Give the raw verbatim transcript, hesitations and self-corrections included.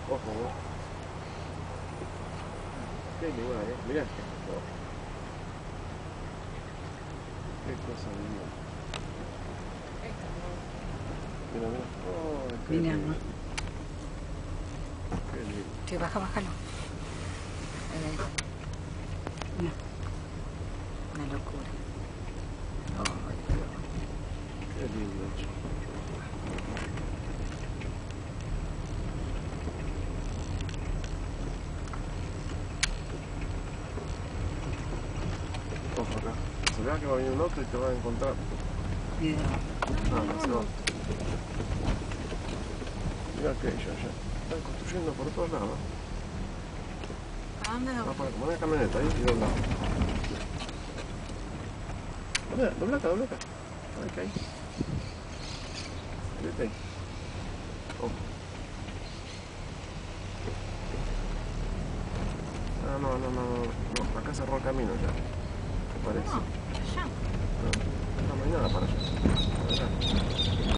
Ojo, ¿no? Qué igual, eh. Mirá. Oh. Qué cosa divina. Mira, mira. Oh, qué Mira, lindo. ¿no? Qué lindo. Sí, baja, bájalo. Ahí, ahí. Mira. Una locura. Oh, qué lindo, che. Ojo acá. Se vea que va a venir un otro y te va a encontrar. mira. Ah, no, se va. Mira aquello allá. Están construyendo por todos lados. ¿A dónde Va no? para como una camioneta ahí y dobla. Mira, dobla acá, dobla acá. Ahí que ahí. Vete ahí. Ojo. Ah, no, no, no, no. Acá cerró el camino ya. ¿Te parece? No, allá. No, no, no hay nada para allá.